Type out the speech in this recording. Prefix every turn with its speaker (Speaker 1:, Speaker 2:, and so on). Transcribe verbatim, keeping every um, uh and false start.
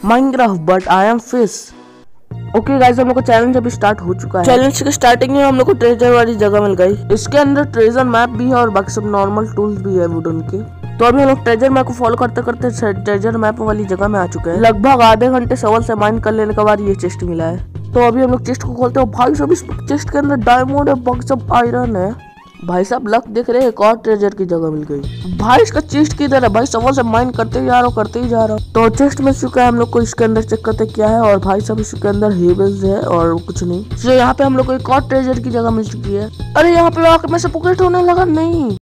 Speaker 1: Minecraft but I am fish. Okay guys, हम लोग का चैलेंज अभी स्टार्ट हो चुका है। चैलेंज के स्टार्टिंग में हम लोग को ट्रेजर वाली जगह मिल गई। इसके अंदर ट्रेजर मैप भी है और बाकी सब नॉर्मल टूल्स भी है वुडन के। तो अभी हम लोग ट्रेजर मैप को फॉलो करते करते ट्रेजर मैप वाली जगह में आ चुके हैं। लगभग आधे घंटे सवल से माइन कर लेने के बाद ये चेस्ट मिला है। तो अभी हम लोग चेस्ट को खोलते हैं। भाई साहब, इस चेस्ट के अंदर डायमंड है, बाकी सब आयरन है। भाई साहब लक देख रहे हैं, एक और ट्रेजर की जगह मिल गई। भाई इसका चेस्ट किधर है? भाई सवल से माइन करते ही जा रहा हूँ करते ही जा रहा हूँ। तो चेस्ट मिल चुका है हम लोग को। इसके अंदर चेक करते क्या है। और भाई साहब इसके अंदर हेबल्स है और कुछ नहीं। तो यहाँ पे हम लोग को एक और ट्रेजर की जगह मिल चुकी है। अरे यहाँ पे आके मैं से पॉकेट होने लगा। नहीं